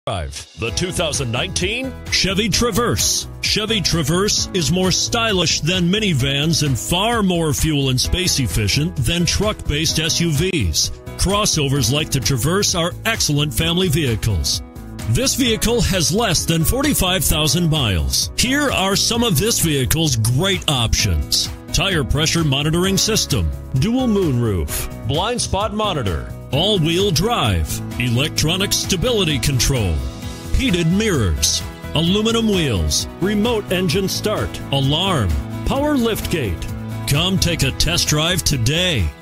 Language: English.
The 2019 Chevy Traverse. Chevy Traverse is more stylish than minivans and far more fuel and space efficient than truck-based SUVs. Crossovers like the Traverse are excellent family vehicles. This vehicle has less than 45,000 miles. Here are some of this vehicle's great options: tire pressure monitoring system, dual moonroof, blind spot monitor, all-wheel drive, electronic stability control, heated mirrors, aluminum wheels, remote engine start, alarm, power liftgate. Come take a test drive today.